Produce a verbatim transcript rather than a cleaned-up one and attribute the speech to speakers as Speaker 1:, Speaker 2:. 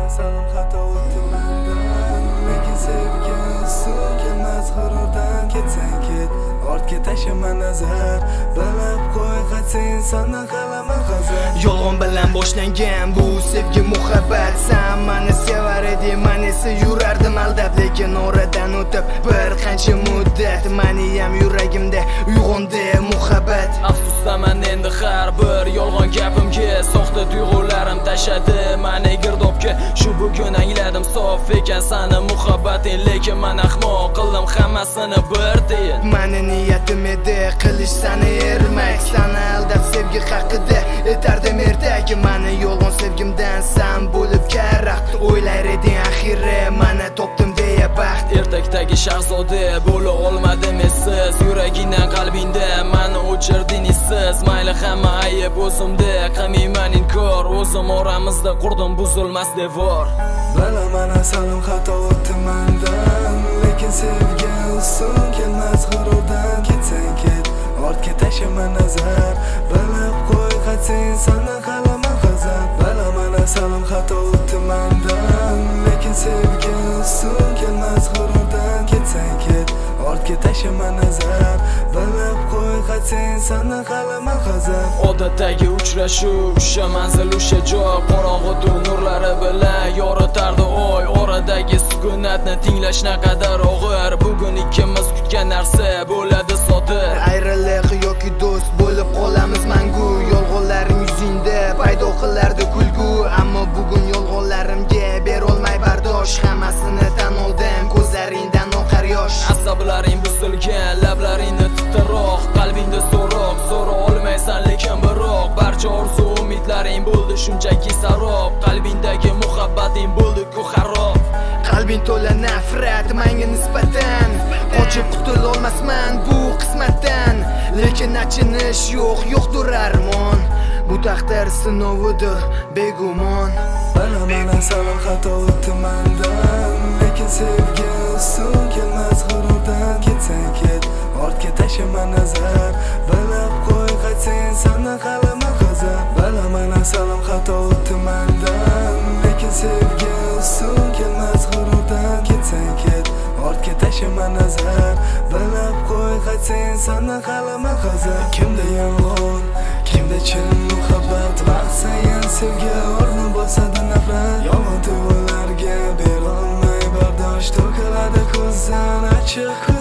Speaker 1: salim xato o'tdi mendan, lekin sevgi ustun kelmas g'ururdan. Ketsang ket, ortga tashlama nazar, bilib qo'y qat'iy insondan qalama hazar.
Speaker 2: Yolg'on bilan boshlangan bu sevgi muhabbat, sen meni sevar eding, men esa yurardim aldab. Lekin oradan o'tib bir qancha muddat, meni ham yuragimda uyg'ondi muhabbat.
Speaker 3: Afsusdaman endi har bir yolg'on gapimga, soxta tuyg'ularim tashadi meni girdobga. Shu bugun angladim sof ekan sani muhabbating, lekin men ahmoq qildim hammasini bir tiyin.
Speaker 2: Meni niyatim edi qilish sani ermak, sani aldab sevgi haqida etardim ertak. Meni yolg'on sevgimdan san bo'lib karaxt, o'ylar eding axiri meni topdim deya baxt.
Speaker 3: Ertakdagi shahzoda bo'la olmadim essiz, yuragingdan qalbingda meni o'chirding izsiz. Mayli hamma ayib o'zimda, qilmayman inkor, o'zim oramizda qurdim buzilmas devor.
Speaker 1: Bilaman salim xato o'tdi mendan, lekin sevgi ustun kelmas g'ururdan. Ketsang ket, ortga tashlama nazar, bilib qo'y qat'iy insondan qalama hazar. Bilaman salim xato o'tdi mendan, lekin sevgi ustun kelmas g'ururdan. Ketsang ket, ortga tashlama nazar, bilib qo'y qat'iy insondan qalama hazar.
Speaker 3: Odatdagi uchrashuv, o'sha manzil, o'sha joy, qorong'u tun nurlari bilan yoritardi oy. Oradagi sukunatni tinglash naqadar og'ir, bugun ikkimiz kutgan narsa bo'ladi sodir.
Speaker 2: Ayriliq yoki do'st bo'lib qolamiz mangu, yolg'onlarim yuzingda paydo qilardi kulgu. Ammo bugun yolg'onlarimga berolmay bardosh, hammasini tan oldim, ko'zlaringdan oqar yosh.
Speaker 3: Asablaring buzilgan, lablaringni titroq, qalbingda so'roq, so'ra olmaysan lekin biroq. Barcha orzu umidlaring bo'ldi shunchaki sarob, qalbingdagi muhabbating bo'ldi ku xarob.
Speaker 2: Qalbing to'la nafrat menga nisbatan, qochib qutula olmasman bu qismatdan. Lekin achinish yo'q, yo'qdir armon, bu taqdir sinovidir begumon.
Speaker 1: Bilaman salim xato o'tdi mendan, lekin sevgi ustun kelmas g'ururdan. Ketsang ket, ortga tashlama nazar, bilib qo'y qat'iy insondan qalama hazar. Bilaman salim xato o'tdi mendan, lekin sevgi ustun kelmas g'ururdan. Ketsang ket, ortga tashlama nazar, bilib qo'y qat'iy insondan qalama hazar. Kimda yolg'on, kimda chin muhabbat, vaqt sayin sevgi o'rni bosadi nafrat. Yolg'on tuyg'ularga berolmay bardosh, to'kiladi ko'zdan achchiq